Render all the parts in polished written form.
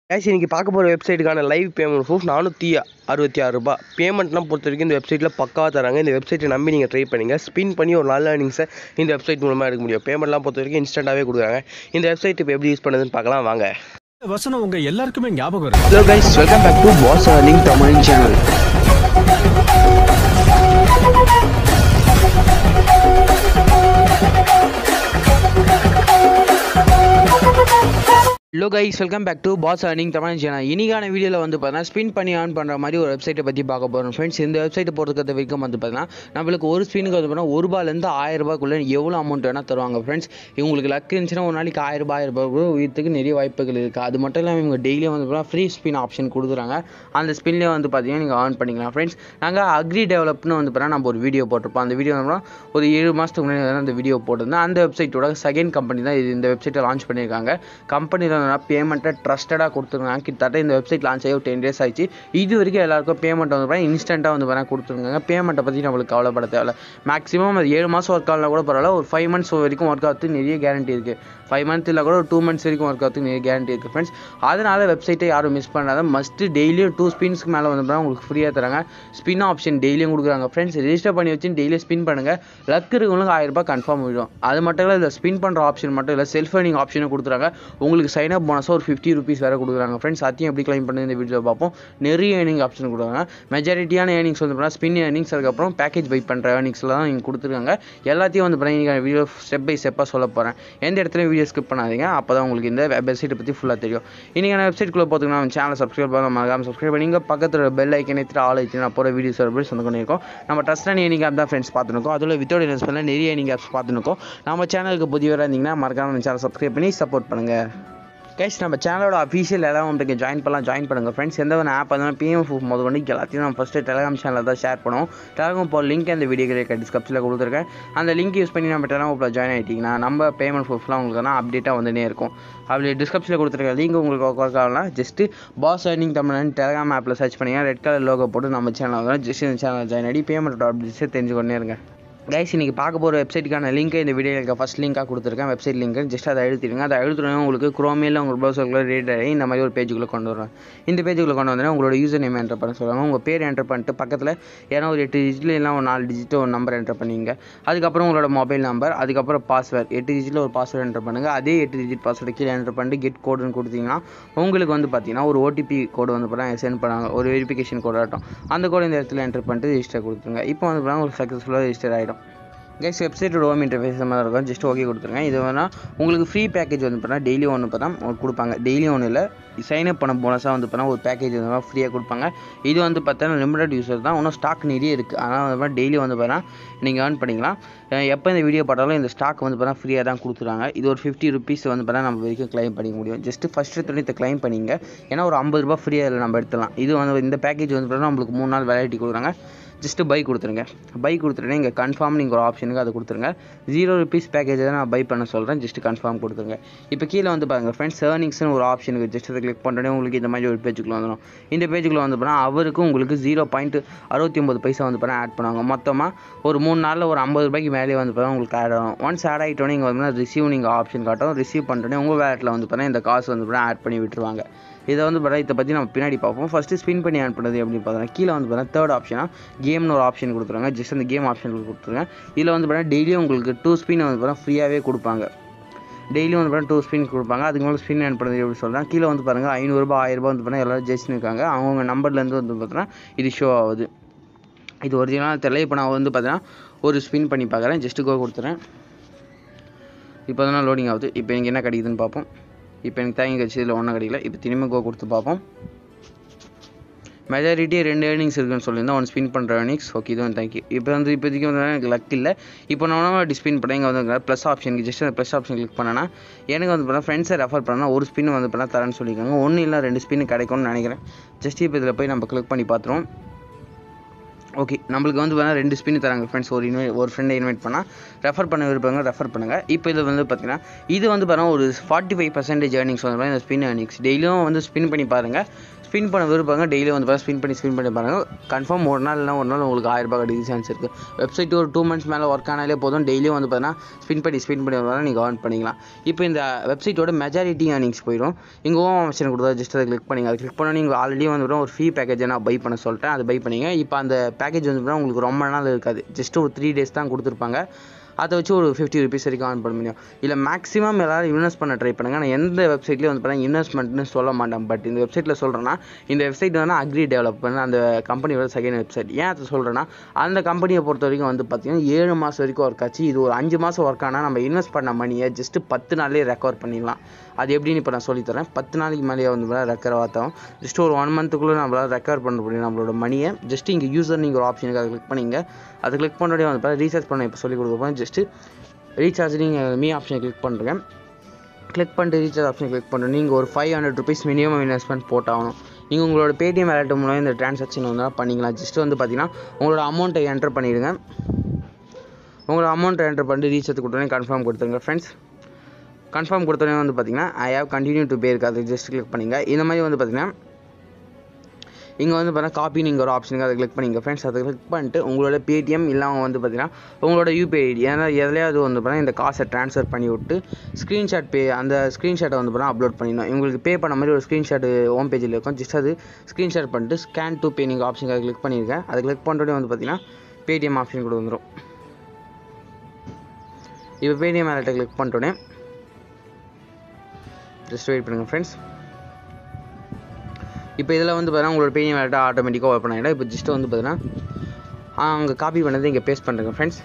guys, இன்னைக்கு பார்க்க போகிற வெப்சைட்டுக்கான லைவ் பேமெண்ட் ப்ரூஃப் ₹466. பேமெண்ட்லாம் பொறுத்த வரைக்கும் இந்த வெப்சைட்டில் பக்காவாக தராங்க. இந்த வெப்சைட்டை நம்பி நீங்கள் ட்ரை பண்ணிங்க. ஸ்பின் பண்ணி ஒரு நல்ல ஏர்னிங்ஸை இந்த வெப்சைட் மூலமாக எடுக்க முடியும். பேமெண்ட்லாம் பொறுத்த வரைக்கும் இன்ஸ்டண்ட்டாகவே கொடுக்குறாங்க. இந்த வெப்சைட் இப்போ எப்படி யூஸ் பண்ணுறதுன்னு பார்க்கலாம் வாங்க. வசனம் உங்க எல்லாருக்குமே ஞாபகம் இருக்கு. Hello guys, welcome back to boss earning Tamil channel. Hello guys, welcome back to boss earning Tamil channel. இன்னைக்கான வீடியோவில் வந்து பார்த்தீங்கன்னா ஸ்பின் பண்ணி ஆன் பண்ணுற மாதிரி ஒரு வெப்சைட்டை பற்றி பார்க்க போகிறோம் ஃப்ரெண்ட்ஸ். இந்த வெப்சைட்டை பொறுத்த வரைக்கும் வந்து பார்த்தீங்கன்னா நம்மளுக்கு ஒரு ஸ்பின்னுக்கு வந்து பார்த்தீங்கன்னா ₹1 ₹1000 எவ்வளோ அமௌண்ட் வேணால் தருவாங்க ஃப்ரெண்ட்ஸ். இவங்களுக்கு லக் இருந்துச்சுன்னா ஒரு நாளைக்கு ₹1000 கூட உயரத்துக்கு நிறைய வாய்ப்புகள் இருக்குது. அது மட்டும் இல்லாமல் இவங்க டெய்லியும் வந்து பார்த்தீங்கன்னா ஃப்ரீ ஸ்பின் ஆப்ஷன் கொடுக்குறாங்க. அந்த ஸ்பின்லேயே வந்து பார்த்தீங்கன்னா நீங்கள் ஆன் பண்ணிக்கலாம் ஃப்ரெண்ட்ஸ். நாங்கள் அக்ரி டெவலப்னு வந்து பார்த்தீங்கன்னா நம்ம ஒரு வீடியோ போட்டிருப்போம். அந்த வீடியோ வந்து ஒரு 7 மாதத்துக்கு முன்னாடி அந்த வீடியோ போட்டிருந்தேன். அந்த வெப்சைட்டோட செகண்ட் கம்பெனி தான் இது. இந்த வெப்சைட்டை லான்ச் பண்ணியிருக்காங்க. கம்பெனியில் பேமெண்ட்டை ட்ரஸ்டடாக கொடுத்துருக்காங்க. கிட்டத்தட்ட இந்த வெப்சைட் லான்ச் ஆகி ஒரு 10 days ஆயிடுச்சு. இது வரைக்கும் எல்லாருக்கும் பேமெண்ட் வந்து இன்ஸ்டண்ட்டாக வந்து வேணால் கொடுத்துருக்காங்க. பேமெண்ட்டை பற்றி நம்மளுக்கு கவலைப்பட தேவையில்ல. மேக்ஸிமம் அது 7 மாதம் ஒர்க் ஆகலாம் கூட பரவாயில்ல. ஒரு 5 months வரைக்கும் ஒர்க் ஆகிறதுக்கு நிறைய கேரண்டி இருக்குது. 5 months இல்லை கூட ஒரு 2 months வரைக்கும் ஒர்க் ஆகிறதுக்கு நிறைய கேரண்டி இருக்குது ஃப்ரெண்ட்ஸ். அதனால் வெப்சைட்டை யாரும் மிஸ் பண்ணாத. மஸ்ட்டு டெய்லியும் 2 ஸ்பின்ஸ்க்கு மேலே வந்து உங்களுக்கு ஃப்ரீயாக தராங்க. ஸ்பின் ஆப்ஷன் டெய்லியும் கொடுக்குறாங்க ஃப்ரெண்ட்ஸ். ரெஜிஸ்டர் பண்ணி வச்சு டெய்லியும் ஸ்பின் பண்ணுங்கள். லக் இருக்கவங்களுக்கு ₹1000 கன்ஃபார்ம் விடும். அது மட்டும் இல்லை, இந்த ஸ்பின் பண்ணுற ஆப்ஷன் மட்டும் இல்லை, செல்ஃப் ஏர்னிங் ஆப்ஷனும் கொடுத்துறாங்க. உங்களுக்கு சைன் அப் போனஸாக ஒரு ₹50 வேறு கொடுக்குறாங்க ஃப்ரெண்ட்ஸ். அதையும் எப்படி கிளைம் பண்ணி இந்த வீடியோ பார்ப்போம். நிறைய ஏர்னிங் ஆப்ஷன் கொடுக்குறாங்க. மெஜாரிட்டியான ஏர்னிங்ஸ் வந்து ஸ்பின் ஏர்னிங்ஸ், அதுக்கப்புறம் பேக்கேஜ் பை பண்ணுற ஏர்னிங்ஸில் தான் நீங்கள் கொடுத்துருக்காங்க. எல்லாத்தையும் வந்து பார்த்தீங்கன்னா வீடியோ ஸ்டெப் பை ஸ்டெப்பாக சொல்ல போகிறேன். எந்த இடத்துலையும் வீடியோ ஸ்கிப் பண்ணாதீங்க. அப்போ தான் உங்களுக்கு இந்த வெப்சைட்டை பற்றி ஃபுல்லாக தெரியும். இன்றைக்கான வெப்சைட்குள்ளே பார்த்தீங்கன்னா நம்ம சேனலை சப்ஸ்கிரைப் பண்ண மறக்காம சப்ஸ்கிரைப் பண்ணிங்க. பக்கத்தில் பெல் ஐக்கனை ஆல் ஐக்கனை நான் போகிற வீடியோஸ் எப்படி சொன்ன பண்ணியிருக்கோம். நம்ம ட்ரஸ்டான ஏர்னிங் ஆப் தான் ஃப்ரெண்ட்ஸ் பார்த்துருக்கோம். அதில் வித்தவுட் இன்வெஸ்ட்மெண்ட்டில் நிறைய ஏர்னிங் ஆப்ஸ் பார்த்துருக்கோம். நம்ம சேனலுக்கு புதியவராக இருந்தீங்கன்னா மறக்காம நம்ம சேனலை சப்ஸ்கிரைப் பண்ணி சப்போர்ட் பண்ணுங்கள். கைஸ், நம்ம சேனலோட அஃபீஷியல் எல்லாம் உங்களுக்கு ஜாயின் பண்ணுங்கள் ஃப்ரெண்ட்ஸ். எந்த ஒரு ஆப் இருந்தாலும் பிஎம் முதல் கொண்டு எல்லாத்தையும் நம்ம ஃபஸ்ட்டு டெலகிராம் சேனலில் தான் ஷேர் பண்ணுவோம். டெலகிராம் போகிற லிங்க் அந்த வீடியோ டிஸ்கிரிப்ஷனில் கொடுத்துருக்கேன். அந்த லிங்க் யூஸ் பண்ணி நம்ம டெலகிராமில் ஜாயின் ஆகிட்டிங்கன்னா நம்ம பேமெண்ட் ப்ரூஃப்லாம் உங்களுக்கு அப்டேட்டாக வந்துனே இருக்கும். அப்படி டிஸ்கிரிப்ஷனில் கொடுத்துருக்க லிங்க் உங்களுக்கு ஒர்க் ஆகலாம். ஜஸ்ட்டு பாஸ் ஏர்னிங் தமிழ்னு டெலகிராம் ஆப்பில் சர்ச் பண்ணிங்கன்னா ரெட் கலர் லோகோ போட்டு நம்ம சேனல் வந்து ஜஸ்ட் இந்த சேனல் ஜாயின் ஆகி பேமெண்ட் அப்டேட்ஸை தெரிஞ்சுக்கொண்டே இருங்க. கைஸ், இன்றைக்கி பார்க்க போகிற வெப்சைட்டுக்கான லிங்க்கை இந்த வீடியோவில் ஃபஸ்ட் லிங்காக கொடுத்துருக்கேன். வெப்சைட் லிங்க்கு ஜஸ்ட் அதை எழுதிடுங்க. அதை எழுதுறவங்க உங்களுக்கு குரோமியில் உங்கள் ப்ரௌசருக்குள்ள ரீட் ஆகி இந்த மாதிரி ஒரு பேஜுக்குள்ளே கொண்டு வருவேன். இந்த பேஜுக்குள்ளே கொண்டு வந்தோன்னா உங்களோட யூசர் நேம் என்டர் பண்ண சொல்லுவாங்க. உங்கள் பேர் என்டர் பண்ணிட்டு பக்கத்தில் ஏன்னா ஒரு 8 டிஜிட்டில் இல்லை ஒரு 4 டிஜிட் ஒரு நம்பர் என்டர் பண்ணிங்க. அதுக்கப்புறம் உங்களோட மொபைல் நம்பர், அதுக்கப்புறம் பாஸ்வேர்ட் 8 டிஜிட்டில் ஒரு பாஸ்வேர்டு என்டர் பண்ணுங்கள். அதே 8 டிஜிட் பாஸ்வேர்டு கீழே என்டர் பண்ணிட்டு கெட் கோடுன்னு கொடுத்தீங்கன்னா உங்களுக்கு வந்து பார்த்தீங்கன்னா ஒரு ஓடிபி கோடு வந்து பார்த்தீங்கன்னா சென்ட் பண்ணாங்க. ஒரு வெரிஃபிகேஷன் கோடு ஆகட்டும். அந்த கோடு இந்த இடத்துல என்டர் பண்ணிட்டு ரெஜிஸ்டர் கொடுத்துருங்க. இப்போ வந்து பார்த்தீங்கன்னா உங்களுக்கு சக்ஸஸ்ஃபுல்லாக ரெஜிஸ்டர் ஆகிடும். கைஸ், வெப்சைட்டோட ஹோம் இன்டர்ஃபேஸ் மாதிரி இருக்கும். ஜஸ்ட் ஓகே கொடுத்துருங்க. இது வேணால் உங்களுக்கு ஃப்ரீ பேக்கேஜ் வந்து பார்த்தா டெய்லி ஒன்று பார்த்தா கொடுப்பாங்க. டெய்லி ஒன்று இல்லை, சைன் அப் பண்ண போனஸாக வந்து பார்த்தா ஒரு பேக்கேஜ் வந்து ஃப்ரீயாக கொடுப்பாங்க. இது வந்து பார்த்தா லிமிடெட் யூஸர் தான். இன்னும் ஸ்டாக் நிறைய இருக்குது. அதனால் வந்து டெய்லி வந்து பார்த்தா நீங்கள் ஏர்ன் பண்ணிக்கலாம். எப்போ இந்த வீடியோ போட்டாலும் இந்த ஸ்டாக் வந்து பார்த்தா ஃப்ரீயாக தான் கொடுத்துருவாங்க. இது ஒரு ₹50 வந்து பார்த்தா நம்ம வரைக்கும் கிளைம் பண்ணிக்க முடியும். ஜஸ்ட்டு ஃபஸ்ட்டு எடுத்து கிளைம் பண்ணிங்க. ஏன்னா ஒரு ₹50 ஃப்ரீயாக நம்ம எடுத்துலாம். இது வந்து இந்த பேக்கேஜ் வந்து பார்த்தா நம்மளுக்கு 3 நாள் வேலிடிட்டி கொடுக்குறாங்க. ஜஸ்ட்டு பை கொடுத்துருங்க. பை கொடுத்துருங்க. இங்கே கன்ஃபார்ம் நீங்கள் ஒரு ஆப்ஷனுக்கு அதை கொடுத்துருங்க. ₹0 பேக்கேஜ் தான் நான் பை பண்ண சொல்கிறேன். ஜஸ்ட்டு கன்ஃபார்ம் கொடுத்துருங்க. இப்போ கீழே வந்து பாருங்கள் ஃப்ரெண்ட்ஸ், ஏர்னிங்ஸ்னு ஒரு ஆப்ஷனுக்கு ஜஸ்ட் அதை கிளிக் பண்ணுறேன். உங்களுக்கு இந்த மாதிரி ஒரு பேஜுக்குள்ளே வந்துடும். இந்த பேஜுக்குள்ளே வந்து போனால் அவருக்கு உங்களுக்கு 0.69 வந்து பண்ணால் ஆட் பண்ணுவாங்க. மொத்தமாக ஒரு 3 நாளில் ஒரு ₹50 மேலே வந்து பார்த்தா உங்களுக்கு ஆட் ஆகும். ஒன்ஸ் ஆட் ஆகிட்டோன்னே இங்கே வந்து ரிசீவ் நீங்கள் ஆப்ஷன் காட்டும். ரிசீவ் பண்ணுறோன்னே உங்கள் வேலெட்டில் வந்து பார்த்தா இந்த காசு வந்து பார்த்தா ஆட் பண்ணி விட்டுருவாங்க. இதை வந்து பார்த்தா இதை பற்றி நம்ம பின்னாடி பார்ப்போம். ஃபஸ்ட்டு ஸ்பின் பண்ணி ஆன் பண்ணுறது அப்படின்னு பார்த்தோன்னா கீழே வந்து பார்த்தா தேர்ட் ஆப்ஷனாக கேம்னு ஒரு ஆப்ஷன் கொடுத்துருவாங்க. ஜஸ்ட் அந்த கேம் ஆப்ஷன் கொடுத்துருங்க. இதில் வந்து பார்த்தா டெய்லியும் உங்களுக்கு 2 ஸ்பின் வந்து பார்த்தா ஃப்ரீயாகவே கொடுப்பாங்க. டெய்லியும் வந்து பார்த்தா 2 ஸ்பின் கொடுப்பாங்க. அதுக்கு மேலே ஸ்பின் ஆன் பண்ணுறது எப்படி சொல்கிறேன். கீழே வந்து பாருங்கள் ₹500 ₹1000 வந்து பார்த்தா எல்லோரும் ஜெயிச்சுன்னு இருக்காங்க. அவங்க நம்பர்லேருந்து வந்து பார்த்தோன்னா இது ஷோ ஆகுது. இது ஒரிஜினலாக தெரியல. இப்போ நான் வந்து பார்த்தீங்கன்னா ஒரு ஸ்பின் பண்ணி பார்க்குறேன். ஜஸ்ட்டு கோ கொடுத்துறேன். இப்போ தான் லோடிங் ஆகுது. இப்போ எனக்கு என்ன கிடைக்குதுன்னு பார்ப்போம். இப்போ எனக்கு தேங்கி கட்சி இதில் ஒன்றும் கிடைக்கல. இப்போ திரும்ப கோ கொடுத்து பார்ப்போம். மெஜாரிட்டி 2 ஏர்னிங்ஸ் இருக்குன்னு சொல்லியிருந்தேன். 1 ஸ்பின் பண்ணுற ஏர்னிங்ஸ். ஓகே, இதுவும் தேங்க்யூ. இப்போ வந்து இப்போதைக்கு வந்து எனக்கு லக் இல்லை. இப்போ நான் டிஸ்பின் பண்ணேன். இங்கே வந்து ப்ளஸ் ஆப்ஷனுக்கு ஜஸ்ட் அந்த ப்ளஸ் ஆப்ஷன் கிளிக் பண்ணேன்னா எனக்கு வந்து பார்த்தா ஃப்ரெண்ட்ஸை ரெஃபர் பண்ணால் ஒரு ஸ்பின் வந்து பார்த்தா தரேன்னு சொல்லியிருக்காங்க. 1 இல்லை 2 ஸ்பின் கிடைக்கும்னு நினைக்கிறேன். ஜஸ்ட் இப்போ இதில் போய் நம்ம கிளிக் பண்ணி பார்த்துருவோம். ஓகே, நம்மளுக்கு வந்து பார்த்தா 2 ஸ்பின் தராங்க ஃப்ரெண்ட்ஸ். ஒரு ஃப்ரெண்டை இன்வைட் பண்ணால் ரெஃபர் பண்ண விருப்பங்க ரெஃபர் பண்ணுங்கள். இப்போ இதில் வந்து பார்த்தீங்கன்னா இது வந்து பார்த்தா ஒரு 45% ஏர்னிங்ஸ் வந்து இந்த ஸ்பின் ஏர்னிங்ஸ். டெய்லியும் வந்து ஸ்பின் பண்ணி பாருங்கள். ஸ்பின் பண்ண விருப்பாங்க டெய்லி வந்து பார்த்தா ஸ்பின் பண்ணி பாருங்கள். கன்ஃபார்ம் ஒரு நாள் உங்களுக்கு 1000 ரூபாய் கிடைக்க சான்ஸ் இருக்குது. வெப்சைட் ஒரு 2 months மேலே ஒர்க் ஆனாலே போதும். டெய்லியும் வந்து பார்த்தீங்கன்னா ஸ்பின் பண்ணி வரலாம், நீங்கள் earn பண்ணிக்கலாம். இப்போ இந்த வெப்சைட்டோட மெஜாரிட்டி ஏர்னிங்ஸ் போயிடும். இங்கே ஹோம் ஆப்ஷன் கொடுத்தா ஜஸ்ட் அதை கிளிக் பண்ணிங்க. அதை கிளிக் பண்ணால் நீங்கள் ஆல்ரெடி வந்து ஒரு ஃப்ரீ பேக்கேஜை நான் பை பண்ண சொல்லிட்டேன், அதை பை பண்ணிங்க. இப்போ அந்த பேக்கேஜ் வந்து உங்களுக்கு ரொம்ப நாள் இருக்காது, ஜஸ்ட் ஒரு 3 days தான் கொடுத்துருப்பாங்க. அதை வச்சு ஒரு 50 rupees வரைக்கும் earn பண்ண முடியும். இல்லை மேக்ஸிமம் எல்லோரும் இன்வெஸ்ட் பண்ண ட்ரை பண்ணுங்கள். நான் எந்த வெப்சைட்லேயும் வந்து பார்த்தீங்கன்னா இன்வெஸ்ட்மெண்ட்னு சொல்ல மாட்டேன். பட் இந்த வெப்சைட்டில் சொல்கிறேன்னா, இந்த வெப்சைட் வந்து அக்ரி டெவலப்மெண்ட் அந்த கம்பெனியோட செகண்ட் வெப்சைட். ஏன் அதை சொல்கிறேன்னா, அந்த கம்பெனியை பொறுத்த வரைக்கும் வந்து பார்த்தீங்கன்னா 7 மாதம் வரைக்கும் ஒர்க் ஆச்சு. இது ஒரு 5 மாதம் ஒர்க் ஆனால் நம்ம இன்வெஸ்ட் பண்ண மணியை ஜஸ்ட்டு 10 நாள்லேயே ரெக்கவர் பண்ணிடலாம். அது எப்படின்னு இப்போ நான் சொல்லித்தரேன். 10 நாளைக்கு மேலேயே வந்து ரெக்கவர் ஆகும். ஜஸ்ட் ஒரு 1 monthக்குள்ளே நம்மளால் ரெக்கவர் பண்ண முடியும் நம்மளோட மணியை. ஜஸ்ட்டு இங்கே யூசர் நீங்கள் ஒரு ஆப்ஷனுக்கு அதை கிளிக் பண்ணிங்க. அதை கிளிக் பண்ணோடய வந்து ரீசார்ஜ் பண்ண இப்போ சொல்லிக் கொடுப்போம். ஜஸ்ட்டு ரீசார்ஜ் நீங்கள் மீ ஆப்ஷனை கிளிக் பண்ணுறேன். கிளிக் பண்ணிட்டு ரீசார்ஜ் ஆப்ஷனை கிளிக் பண்ணுறேன். நீங்கள் ஒரு 500 rupees மினிமம் இன்வெஸ்ட்மெண்ட் போட்டாகணும். நீங்கள் உங்களோட பேடிஎம் வேலெட் மூலம் இந்த ட்ரான்சாக்ஷன் வந்து பண்ணிக்கலாம். ஜஸ்ட்டு வந்து பார்த்தீங்கன்னா உங்களோட அமௌண்ட்டை என்டர் பண்ணிடுங்க. உங்களோட அமௌண்ட்டை என்டர் பண்ணிட்டு ரீசார்ஜ் கொடுத்தோன்னே கன்ஃபார்ம் கொடுத்துருங்க ஃப்ரெண்ட்ஸ். கன்ஃபார்ம் கொடுத்தோன்னே வந்து பார்த்தீங்கன்னா I have continue to pay இருக்குது, அது ஜஸ்ட் கிளிக் பண்ணிங்க. இந்த மாதிரி வந்து பார்த்தீங்கன்னா இங்கே வந்து பார்த்தீங்கன்னா காப்பி நீங்கள் ஒரு ஆப்ஷனுக்கு அதை கிளிக் பண்ணிங்க ஃப்ரெண்ட்ஸ். அதை கிளிக் பண்ணிட்டு உங்களோட பேடிஎம் இல்லாமல் வந்து பார்த்தீங்கன்னா உங்களோட யூபிஐ ஐடி ஏன்னா எதுலையாவது வந்து பார்த்தீங்கன்னா இந்த காசை ட்ரான்ஸ்ஃபர் பண்ணி விட்டு அந்த ஸ்க்ரீன்ஷாட்டை வந்து பார்த்தீங்கன்னா அப்லோட் பண்ணிடணும். உங்களுக்கு பே பண்ண மாதிரி ஒரு ஸ்க்ரீன்ஷாட் ஹோம் பேஜில் இருக்கும். ஜஸ்ட் அது ஸ்க்ரீன்ஷாட் பண்ணிட்டு ஸ்கேன் டு பே நீங்கள் ஆப்ஷனுக்கு அதை கிளிக் பண்ணியிருக்கேன். அதை கிளிக் பண்ணுறதே வந்து பார்த்தீங்கன்னா பேடிஎம் ஆப்ஷன் கூட வந்துடும். இப்போ பேடிஎம் வேலெட்டை கிளிக் பண்ணிட்டோன்னே ஜஸ்ட் வெயிட் பண்ணுங்கள் ஃப்ரெண்ட்ஸ். இப்போ இதில் வந்து பார்த்தீங்கன்னா உங்களோட பேடிஎம் வேலெட்டை ஆட்டோமேட்டிக்காக ஓப்பன் ஆகிடும். இப்போ ஜஸ்ட்டு வந்து பார்த்தீங்கன்னா அங்கே காப்பி பண்ணதை இங்கே பேஸ்ட் பண்ணுறேங்க ஃப்ரெண்ட்ஸ்.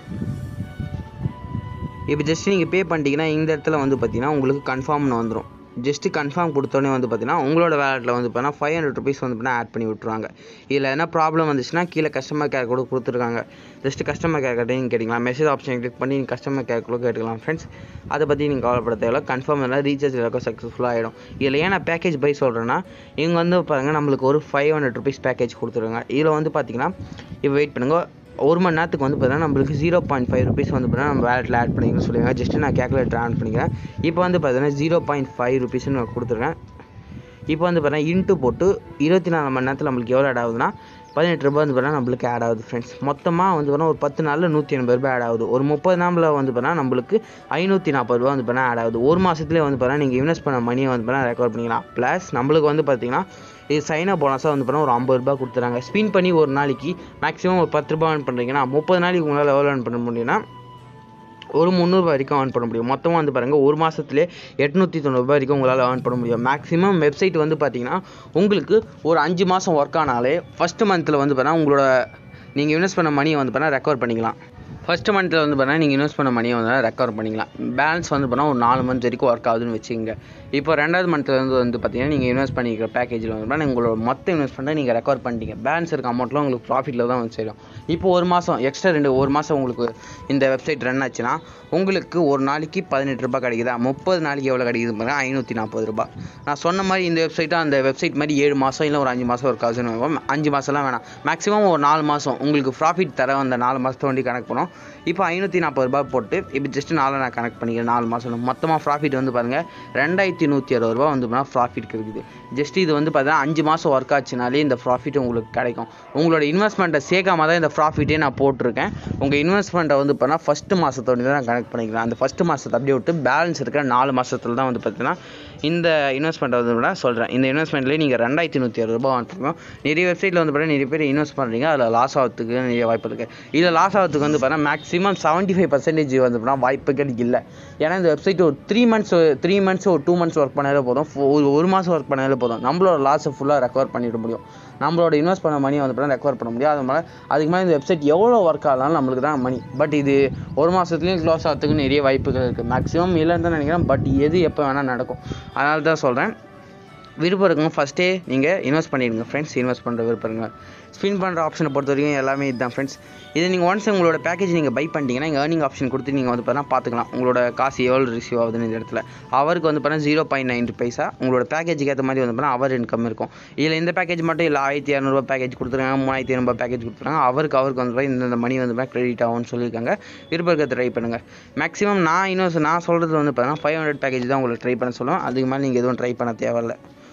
இப்போ ஜஸ்ட் நீங்கள் பே பண்ணிட்டீங்கன்னா இந்த இடத்துல வந்து பார்த்தீங்கன்னா உங்களுக்கு கன்ஃபார்ம்னு வந்துடும். ஜஸ்ட்டு கன்ஃபார்ம் கொடுத்தோன்னே வந்து பார்த்தீங்கன்னா உங்களோட வேலெட்டில் வந்து பார்த்தீங்கன்னா 500 rupees வந்து பார்த்தீங்கன்னா ஆட் பண்ணி விட்ருவாங்க. இதில் என்ன ப்ராப்ளம் வந்துச்சுன்னா கீழே கஸ்டமர் கேர் கூட கொடுத்துருக்காங்க. ஜஸ்ட்டு கஸ்டமர் கேர் கிட்டே நீங்கள் கேட்டிக்கலாம். மெசேஜ் ஆப்ஷன் கிளிக் பண்ணி நீங்கள் கஸ்டமர் கேர் கூட கேட்டுக்கலாம் ஃப்ரெண்ட்ஸ். அதை பற்றி நீங்கள் கவலைப்பட தேவையில்ல. கன்ஃபார்ம் எல்லாம் ரீசார்ஜ் எல்லாருக்கும் சக்ஸஸ்ஃபுல்லாக ஆகிடும். இதில் ஏன் நான் பேக்கேஜ் பை சொல்கிறேன்னா, இவங்க வந்து பாருங்கள் நம்மளுக்கு ஒரு 500 rupees பேக்கேஜ் கொடுத்துருக்காங்க. இதில் வந்து பார்த்தீங்கன்னா இப்போ வெயிட் பண்ணுங்கள், 1 மணி நேரத்துக்கு வந்து பார்த்தீங்கன்னா நம்மளுக்கு 0.5 rupees வந்து பார்த்தீங்கன்னா நம்ம வேலெட்டில் ஆட் பண்ணிக்கணும்னு சொல்லுவாங்க. ஜஸ்ட்டு நான் கேல்குலேட்டர் ஆன் பண்ணிக்கிறேன். இப்போ வந்து பார்த்தீங்கன்னா 0.5 rupees நான் கொடுத்துருக்கேன். இப்போ வந்து பார்த்தீங்கன்னா இன்ட்டு போட்டு 24 மணி நேரத்தில் நம்மளுக்கு எவ்வளோ ஆட் ஆகுதுன்னா 18 ரூபாய் வந்து பார்த்தீங்கன்னா நம்மளுக்கு ஆட் ஆகுது ஃப்ரெண்ட்ஸ். மொத்தமாக வந்து பார்த்தீங்கன்னா ஒரு 10 நாளில் 180 ரூபாய் ஆட் ஆகுது. ஒரு 30 நாளில் வந்து பார்த்தீங்கன்னா நம்மளுக்கு 540 ரூபா வந்து பார்த்தீங்கன்னா ஆட் ஆகுது. ஒரு மாதத்துலேயே வந்து பார்த்தீங்கன்னா நீங்கள் இன்வெஸ்ட் பண்ண மணியை வந்து பார்த்தீங்கன்னா ரெக்கவர் பண்ணிக்கலாம். ப்ளஸ் நம்மளுக்கு வந்து பார்த்தீங்கன்னா இது சைனா போனஸாக வந்து பார்த்தீங்கன்னா ஒரு 50 ரூபாய் கொடுத்துறாங்க. ஸ்பின் பண்ணி ஒரு நாளைக்கு மேக்ஸிமம் ஒரு 10 ரூபாய் earn பண்ணுறீங்கன்னா 30 நாளைக்கு உங்களால் எவ்வளோ earn பண்ண முடியும்னா ஒரு 300 ரூபாய் வரைக்கும் earn பண்ண முடியும். மொத்தமாக வந்து பாருங்கள் ஒரு மாதத்துலேயே 890 ரூபாய் வரைக்கும் உங்களால் earn பண்ண முடியும். மேக்ஸிமம் வெப்சைட் வந்து பார்த்தீங்கன்னா உங்களுக்கு ஒரு 5 மாதம் ஒர்க் ஆனாலே ஃபஸ்ட்டு மந்தில் வந்து பார்த்தீங்கன்னா உங்களோட நீங்கள் இன்வெஸ்ட் பண்ண மணியை வந்து பார்த்தீங்கன்னா ரெக்கவர் பண்ணிக்கலாம். ஃபஸ்ட்டு மந்தில் வந்து பார்த்தீங்கன்னா நீங்கள் இன்வெஸ்ட் பண்ண மணியை வந்து ரெக்கவர் பண்ணிக்கலாம். பேலன்ஸ் வந்து பார்த்தீங்கன்னா ஒரு 4 months வரைக்கும் ஒர்க் ஆகுதுன்னு வச்சுக்கோங்க. இப்போ 2வது மந்தில் வந்து பார்த்தீங்கன்னா நீங்கள் இன்வெஸ்ட் பண்ணிக்கிற பேக்கேஜில் வந்து பார்த்தீங்கன்னா உங்களோட மொத்த இன்வெஸ்ட்மெண்ட்டை நீங்கள் ரெக்கவர் பண்ணிட்டீங்க. பேலன்ஸ் இருக்க அமௌண்ட்லாம் உங்களுக்கு ப்ராஃபிட்டில் தான் வந்து சேரும். இப்போ ஒரு மாதம் எக்ஸ்ட்ரா ஒரு மாதம் உங்களுக்கு இந்த வெப்சைட் ரன் ஆச்சுன்னா உங்களுக்கு ஒரு நாளைக்கு 18 ரூபாய் கிடைக்குதா, 30 நாளைக்கு எவ்வளோ கிடைக்குது பாருங்கள் 540 ரூபாய். நான் சொன்ன மாதிரி இந்த வெப்சைட்டாக அந்த வெப்சைட் மாதிரி 7 மாதம் இல்லை ஒரு 5 மாதம் ஒர்க் ஆகுதுன்னு 5 மாதம்லாம் வேணாம். மேக்ஸிமம் ஒரு 4 மாதம் உங்களுக்கு ப்ராஃபிட் தர அந்த 4 மாதத்தை வண்டி கணக்கு பண்ணோம். இப்போ 540 ரூபாய் போட்டு இப்போ ஜஸ்ட்டு 4 நான் கனெக்ட் பண்ணிக்கிறேன். 4 மாதம் மொத்தமாக ப்ராஃபிட் வந்து பாருங்கள் 2160 ரூபா வந்து ப்ராஃபிட் கிடைக்குது. ஜஸ்ட் இது வந்து பார்த்தீங்கன்னா 5 மாதம் ஒர்க் ஆச்சுனாலே இந்த ப்ராஃபிட் உங்களுக்கு கிடைக்கும். உங்களோட இன்வெஸ்ட்மெண்ட்டை சேர்க்காம தான் இந்த ப்ராஃபிட்டே நான் போட்டிருக்கேன். உங்கள் இன்வெஸ்ட்மெண்ட்டை வந்து பார்த்தீங்கன்னா ஃபஸ்ட்டு மாதத்தோடு தான் நான் கனெக்ட் பண்ணிக்கிறேன். அந்த ஃபஸ்ட்டு மாதத்தை அப்படியே விட்டு பேலன்ஸ் இருக்கிற 4 மாதத்தில் தான் வந்து பார்த்தீங்கன்னா இந்த இன்வெஸ்ட்மெண்ட்டை வந்து நான் சொல்கிறேன். இந்த இன்வெஸ்ட்மெண்ட்லேயே நீங்கள் 2160 ரூபா வாங்கிருக்கோம். நிறைய வெப்சைட்டில் வந்து பார்த்தீங்கன்னா நிறைய பேர் இன்வெஸ்ட் பண்ணுறீங்க, அதில் லாஸ் ஆகிறதுக்கு நிறைய வாய்ப்பு இருக்குது. இதில் லாஸ் ஆகிறதுக்கு வந்து பார்த்தீங்கன்னா மேக்ஸிமம் 75% வந்து பார்த்தீங்கன்னா வாய்ப்புகள் இல்லை. ஏன்னா இந்த வெப்சைட் ஒரு 3 months ஒரு 2 months ஒர்க் பண்ணாலே போதும், ஒரு மாதம் ஒர்க் பண்ணாலே போதும், நம்மளோட லாஸை ஃபுல்லாக ரெக்கவர் பண்ணிட முடியும். நம்மளோட இன்வெஸ்ட் பண்ண மணியை வந்து பார்த்தீங்கன்னா ரெக்கவர் பண்ண முடியும். அதுக்கு மேலே இந்த வெப்சைட் எவ்வளோ ஒர்க் ஆகலாம் நம்மளுக்கு தான் மணி. பட் இது ஒரு மாதத்துலேயும் க்ளோஸ் ஆகிறதுக்கு நிறைய வாய்ப்புகள் இருக்குது. மேக்ஸிமம் இல்லைன்னு தான் நினைக்கிறேன். பட் எது எப்போ வேணால் நடக்கும். அதனால தான் சொல்கிறேன், விருப்பம் இருக்குங்க ஃபஸ்ட்டே நீங்கள் இன்வெஸ்ட் பண்ணிடுங்க ஃப்ரெண்ட்ஸ். இன்வெஸ்ட் பண்ணுற விருப்பம் இருங்க. ஸ்பின் பண்ணுற ஆப்ஷனை பொறுத்த வரைக்கும் எல்லாமே இதுதான் ஃப்ரெண்ட்ஸ். இது நீங்கள் ஒன்ஸ் உங்களோட பேக்கேஜ் நீங்கள் பை பண்ணிட்டீங்கன்னா இங்கே ஏர்னிங் ஆப்ஷன் கொடுத்து நீங்கள் வந்து பார்த்தீங்கன்னா பார்த்துக்கலாம் உங்களோட காசு எவ்வளோ ரிசீவ் ஆகுதுன்னு. இந்த இடத்துல அவருக்கு வந்து பார்த்தீங்கன்னா 0.9 பைசா உங்களோட பேக்கேஜுக்கு ஏற்ற மாதிரி வந்து பார்த்தீங்கன்னா அவர் இன்கம் இருக்கும். இதில் இந்த பேக்கேஜ் மட்டும் இல்லை 1200 ரூபாய் பேக்கேஜ் கொடுத்துருக்காங்க, 3500 ரூபாய் பேக்கேஜ் கொடுத்துருக்காங்க. அவருக்கு வந்து இந்த மணி வந்து கிரெடிட் ஆகும்னு சொல்லியிருக்காங்க. விருப்பத்தை ட்ரை பண்ணுங்கள். மேக்ஸிமம் நான் சொல்கிறது வந்து பார்த்தீங்கன்னா 500 பேக்கேஜ் தான் உங்களுக்கு ட்ரை பண்ண சொல்லுவேன். அதுக்கு மேலே நீங்கள் எதுவும் ட்ரை பண்ண தேவையில்லை.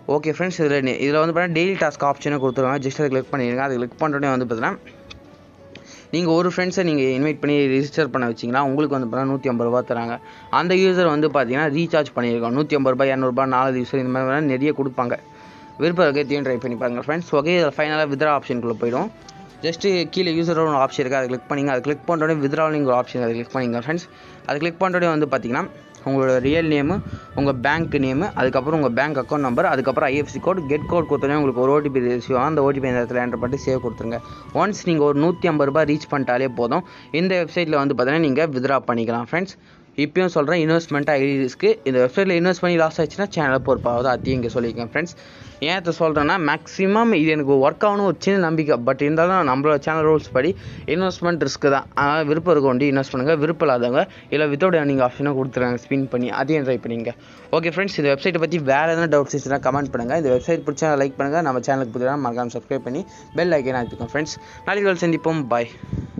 ஓகே ஃப்ரெண்ட்ஸ், இதில் வந்து பார்த்தீங்கன்னா டெய்லி டாஸ்க் ஆப்ஷனை கொடுத்துருவாங்க. ஜஸ்ட் அதை கிளிக் பண்ணிடுங்க. அதை கிளிக் பண்ணுறோன்னே வந்து பார்த்தீங்கன்னா நீங்கள் ஒரு ஃப்ரெண்ட்ஸை நீங்கள் இன்வைட் பண்ணி ரிஜிஸ்டர் பண்ண வச்சிங்கன்னா உங்களுக்கு வந்து பார்த்தீங்கன்னா 150 ரூபா தராங்க. அந்த யூசர் வந்து பார்த்தீங்கன்னா ரீசார்ஜ் பண்ணியிருக்கோம். 150 ரூபாய், 200 ரூபாய், 4 யூசர் இந்த மாதிரி நிறைய கொடுப்பாங்க. விருப்பம் இருக்கத்தையும் ட்ரை பண்ணி பாருங்கள் ஃப்ரெண்ட்ஸ். ஓகே, இதில் ஃபைனலாக வித்ரா ஆப்ஷனுக்குள்ளே போய்டும். ஜஸ்ட்டு கீழே யூசரோட ஒரு ஆப்ஷன் இருக்குது, அதை கிளிக் பண்ணிங்க. அதை கிளிக் பண்ணுறோடனே வித்ராலிங் ஒரு ஆப்ஷன், அதை கிளிக் பண்ணிங்க ஃப்ரெண்ட்ஸ். அதை கிளிக் பண்ணுறோடனே வந்து பார்த்தீங்கன்னா உங்களோட ரியல் நேமு, உங்கள் பேங்க் நேமு, அதுக்கப்புறம் உங்கள் பேங்க் அக்கௌண்ட் நம்பர், அதுக்கப்புறம் ஐஎஃப்சி கோட், கெட் கோட் கொடுத்தோன்னே உங்களுக்கு ஒரு ஓடிபி ரிசீவ் ஆகும். அந்த ஓடிபி இந்த இடத்துல என்டர் பண்ணிட்டு சேவ் கொடுத்துருங்க. ஒன்ஸ் நீங்கள் ஒரு 150 ரூபாய் ரீச் பண்ணிட்டாலே போதும். இந்த வெப்சைட்டில் வந்து பார்த்தீங்கன்னா நீங்கள் வித்ரா பண்ணிக்கலாம் ஃப்ரெண்ட்ஸ். இப்பயும் சொல்கிறேன், இன்வெஸ்ட்மெண்ட் ஐடி இருக்குது. இந்த வெப்சைட்டில் இன்வெஸ்ட் பண்ணி லாஸ் ஆச்சுன்னா சேனலை பொறுப்பாவது அதையும் இங்கே சொல்லியிருக்கேன் ஃப்ரெண்ட்ஸ். ஏன் இதை சொல்கிறேன்னா, மேக்ஸிமம் இது எனக்கு ஒர்க் ஆகணும் ஒரு சின்ன நம்பிக்கை. பட் இருந்தாலும் நம்மளோட சேனல் ரூல்ஸ் படி இன்வெஸ்ட்மெண்ட் ரிஸ்க்கு தான். அதனால் விருப்பம் இருக்க வேண்டி இன்வெஸ்ட் பண்ணுங்கள். விருப்பம் இல்லாதவங்க இல்லை வித்தவுட் ஏர்னிங் ஆப்ஷனாக கொடுத்துருக்காங்க ஸ்பின் பண்ணி, அதையும் ட்ரை பண்ணிங்க. ஓகே ஃப்ரெண்ட்ஸ், இந்த வெப்சைட்டை பற்றி வேறு எதனா டவுட்ஸ் இருந்துச்சுன்னா கமெண்ட் பண்ணுங்கள். இந்த வெப்சைட் பிடிச்சா லைக் பண்ணுங்கள். நம்ம சேனலுக்கு புதுசாக மறக்காமல் சப்ஸ்கிரைப் பண்ணி பெல் ஐக்கன் ஆகிருக்கோம் ஃப்ரெண்ட்ஸ். நாளைக்கு சந்திப்போம். பாய்.